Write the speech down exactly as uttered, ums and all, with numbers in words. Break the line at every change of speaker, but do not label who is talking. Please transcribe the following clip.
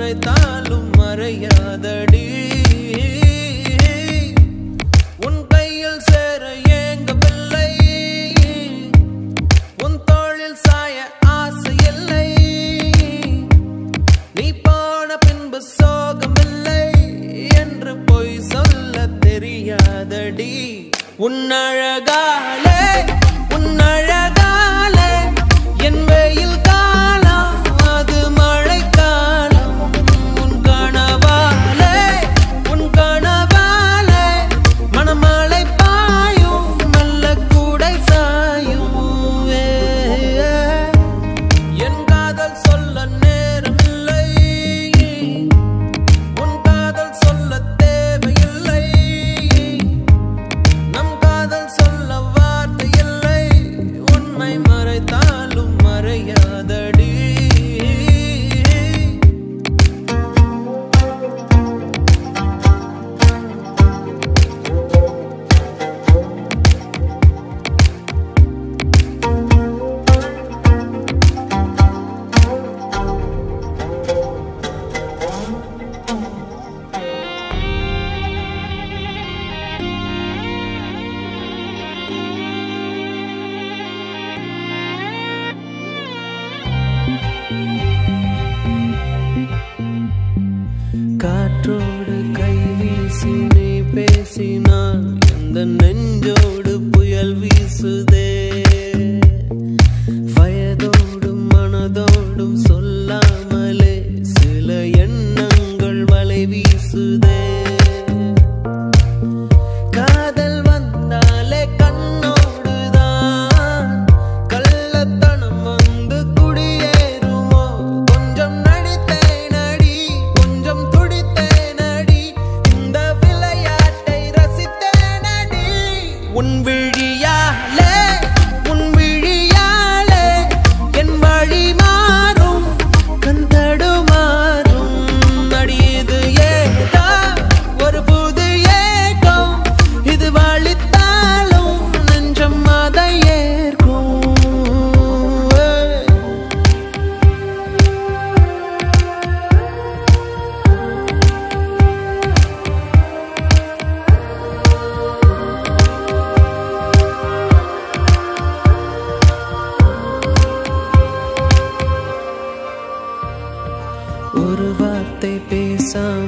மறைத்தாலும் மறையாதடி உன் கையில் சேர ஏங்க பிள்ளை உன் தோளில் சாய ஆசை இல்லை நீ போன பின்பு சோகமில்லை என்று பொய் சொல்ல தெரியாதடி உன் அழகாலே உன் அழகாலே என் வெயில் காலம் அது மழை காலம் உன் கனவாலே உன் கனவாலே மணமழை பாயும் நல்ல கூடை சாயும் என் காதல் சொல்ல நேரமில்லை உன் காதல் சொல்ல தேவையில்லை நம் காதல் சொல்ல வார்த்தை இல்லை உண்மை மறைத்தாலும் மறையாதடி காற்றோடு கை வீசி நீ பேசினான் எந்த நெஞ்சோடு புயல் வீசுதே வயதோடும் மனதோடும் சொல்லாமலே சில எண்ணங்கள் வலை வீசுதே காதல் வந்தாலே கண்ணோடுதான் கள்ளத்தனம் வந்து குடியேறுமோ கொஞ்சம் நடித்தேனடி கொஞ்சம் துடித்தேனடி இந்த விளையாட்டை ரசித்தேனடி உன் விழியாலே உன் விழியாலே என் வழி மாறும் கண் தடுமாறும் நடியது ஏதா ஒரு புது ஏக்கம் இது வலித்தாலும் நெஞ்சம் அதை ஏற்கும் ஒரு வார்த்தை பேசாம